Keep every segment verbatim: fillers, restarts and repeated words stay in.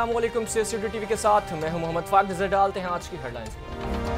अस्सलाम वालेकुम। CST TV के साथ मैं हूं मोहम्मद फाक। नजर डालते हैं आज की हेडलाइंस पर।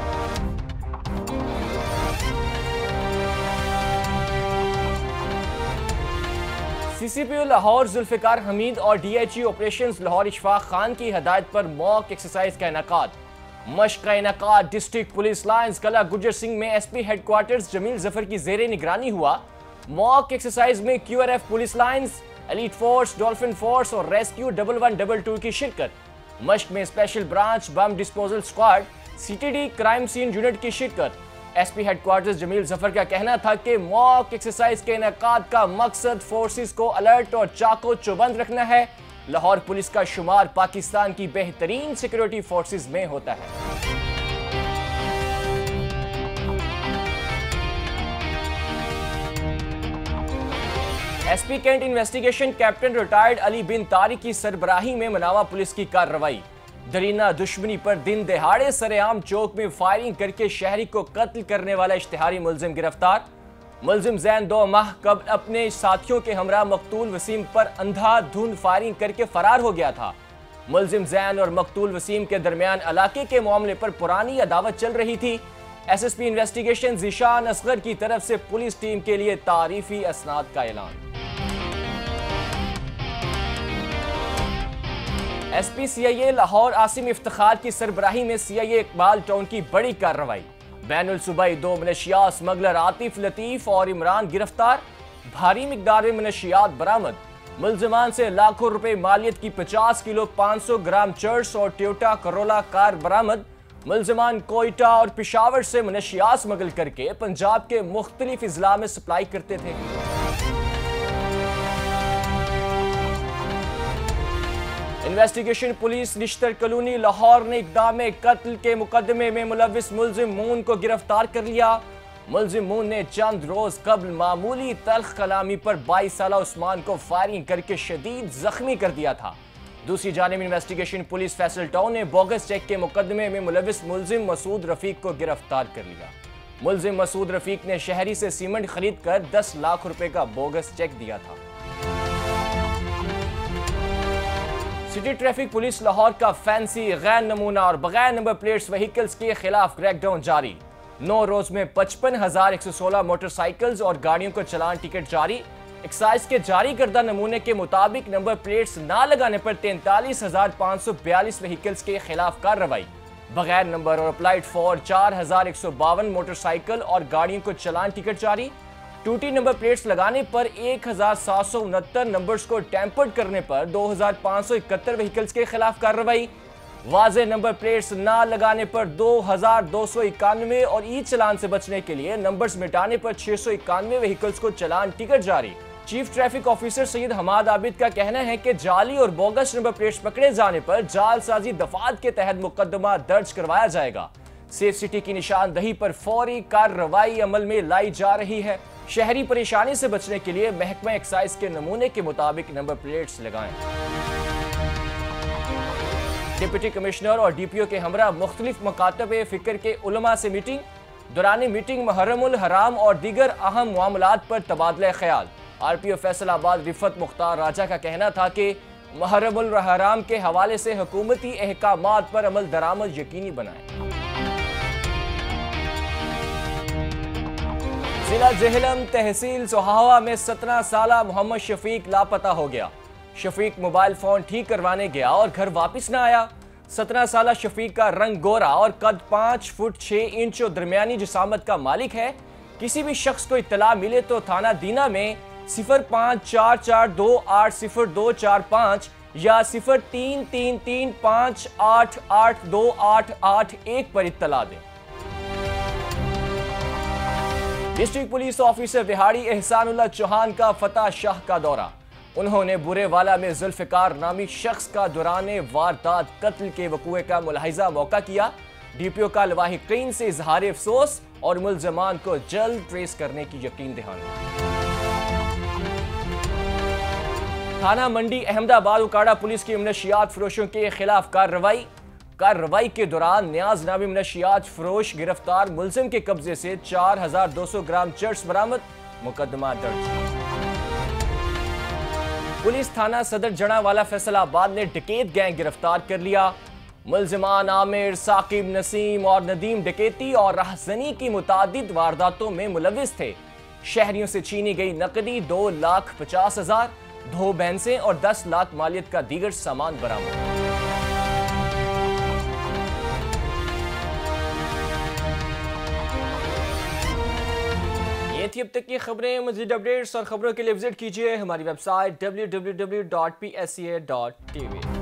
सीसीपीओ लाहौर जुल्फिकार हमीद और डीएचई ऑपरेशंस लाहौर इशफाक खान की हदायत पर मॉक एक्सरसाइज का इनेकाद। मश्क का इनेकाद डिस्ट्रिक्ट पुलिस लाइन्स कला गुजर सिंह में एसपी हेडक्वार्टर्स जमील जफर की जेर निगरानी हुआ। मॉक एक्सरसाइज में QRF police lines, elite force, dolphin force और rescue double one double two की शिरकत। मश्क में special branch bomb disposal squad, CTD crime scene unit की शिरकत। एसपी हेडक्वार्टर्स जमील जफर का कहना था कि मॉक एक्सरसाइज के इनेकाद का मकसद फोर्सेस को अलर्ट और चाको चौबंद रखना है। लाहौर पुलिस का शुमार पाकिस्तान की बेहतरीन सिक्योरिटी फोर्सेस में होता है। SP cantt investigation captain retired Ali bin Tariq की सरबराही में मनावा पुलिस की कार्रवाई। दरीना दुश्मनी पर दिन दहाड़े सरेआम चौक में फायरिंग करके शहरी को कत्ल करने वाला इश्तिहारी मुलजिम गिरफ्तार। मुलजिम जैन दो माह कबल अपने साथियों के हमरा मकतूल वसीम पर अंधाधुंध फायरिंग करके फरार हो गया था। मुलजिम जैन और मकतूल वसीम के दरमियान इलाके के मामले पर पुरानी अदावत चल रही थी। एसएसपी इन्वेस्टिगेशन ज़ीशान असगर की तरफ से पुलिस टीम के लिए तारीफी असनाद का ऐलान। एसपी सीआईए लाहौर आसिम इफ्तिखार की सरबराही में सीआईए इकबाल टाउन की बड़ी कार्रवाई। बैनुल सूबाई दो मनशियात स्मगलर आतिफ लतीफ और इमरान गिरफ्तार। भारी मिकदार में मनशियात बरामद। मुलजमान से लाखों रुपए मालियत की पचास किलो पाँच सौ ग्राम चर्स और टोयोटा करोला कार बरामद। मुलजमान कोयटा और पिशावर से मनशियात स्मगल करके पंजाब के मुख्तलिफ इजला में सप्लाई करते थे। Investigation police Nishtar colony Lahore ने इक़दाम कत्ल के मुकदमे में मुलविस मुलजिम मून को गिरफ्तार कर लिया। मुलजिम मून ने चंद रोज कबल मामूली तल्ख कलामी पर बाईस साला उस्मान को फायरिंग करके शदीद जख्मी कर दिया था। दूसरी जानिब इन्वेस्टिगेशन पुलिस फैसल टाउन ने बोगस चेक के मुकदमे में मुलविस मुलजिम मसूद रफीक को गिरफ्तार कर लिया। मुलजिम मसूद रफीक ने शहरी से सीमेंट खरीद कर दस लाख रुपए का बोगस चेक दिया था। सिटी ट्रैफिक पुलिस लाहौर का फैंसी, गैर नमूना और बगैर नंबर प्लेट्स व्हीकल्स के खिलाफ क्रैकडाउन जारी। नौ रोज में पचपन हजार एक सौ सोलह मोटरसाइकिल्स और गाड़ियों को चलान टिकट जारी। एक्साइज के जारी करदा नमूने के मुताबिक नंबर प्लेट्स ना लगाने पर तैंतालीस हजार पाँच सौ बयालीस व्हीकल्स के खिलाफ कार्रवाई। बगैर नंबर और अप्लाइड फॉर चार हजार एक सौ बावन मोटरसाइकिल और गाड़ियों को चलान टिकट जारी। टूटी नंबर प्लेट्स लगाने पर एक हजार सात सौ उनहत्तर नंबर्स को टैंपर्ड करने पर दो हजार पाँच सौ इकहत्तर व्हीकल्स के खिलाफ कार्रवाई। वाजे नंबर प्लेट्स ना लगाने पर दो हजार दो सौ इक्यानवे और ई चलान से बचने के लिए नंबर्स मिटाने पर छह सौ इक्यानवे व्हीकल्स को चलान टिकट जारी। Chief traffic officer Syed Hammad Abid का कहना है कि जाली और बोगस नंबर प्लेट्स पकड़े जाने पर जालसाजी दफात के तहत मुकदमा दर्ज करवाया जाएगा। सेफ सिटी की निशानदही पर फौरी कार्रवाई अमल में लाई जा रही है। शहरी परेशानी से बचने के लिए महकमा एक्साइज के नमूने के मुताबिक नंबर प्लेट्स लगाएं। डिप्टी कमिश्नर और डीपीओ के हमरा मुख्तलिफ मकातब फिक्र के उलमा से मीटिंग। दौरान मीटिंग मुहर्रमुल हराम और दीगर अहम मामलात पर तबादला ख्याल। आरपीओ फैसलाबाद रिफत मुख्तार राजा का कहना था कि मुहर्रमुल हराम के हवाले से हुकूमती अहकामात पर अमल दरामद यकीनी बनाएं। जिला जहलम तहसील सोहावा में सत्रह साला मोहम्मद शफीक लापता हो गया। शफीक मोबाइल फोन ठीक करवाने गया और घर वापस न आया। सत्रह साला शफीक का रंग गोरा और कद पाँच फुट छह इंच और दरमियानी जिसामत का मालिक है। किसी भी शख्स को इत्तला मिले तो थाना दीना में सिफर पाँच चार चार दो आठ सिफर दो चार पाँच या सिफर तीन तीन तीन पाँच आठ आठ दो आठ आठ एक पर इत्तला दें। डिस्ट्रिक्ट पुलिस ऑफिसर बिहाड़ी एहसानुल्लाह चौहान का फतह शाह का दौरा। उन्होंने बुरेवाला में जुल्फिकार नामी शख्स का दौरान वारदात कत्ल के वकूए का मुलाहिजा मौका किया। डीपीओ का लवाहिकीन से इजहार अफसोस और मुलजमान को जल्द ट्रेस करने की यकीन दहानी। थाना मंडी अहमदाबाद उकाड़ा पुलिस की मनशियात फरोशों के खिलाफ कार्रवाई। कार्रवाई के दौरान न्याज नामी मनशियात फरोश गिरफ्तार। मुलजिम के कब्जे से चार हजार दो सौ ग्राम चर्स बरामद। मुकदमा दर्ज। पुलिस थाना सदर जड़ावाला फैसलाबाद ने डकैत गैंग गिरफ्तार कर लिया। मुल्जिमान आमिर, साकिब, नसीम और नदीम डकैती और राहजनी की मुतादिद वारदातों में मुलविस थे। शहरियों से छीनी गई नकदी दो लाख पचास हजार, दो भैंसें और दस लाख मालियत का दीगर सामान बरामद। ये थी अब तक की खबरें। मज़ीद अपडेट्स और खबरों के लिए विजिट कीजिए हमारी website W W W dot P S C A dot T we.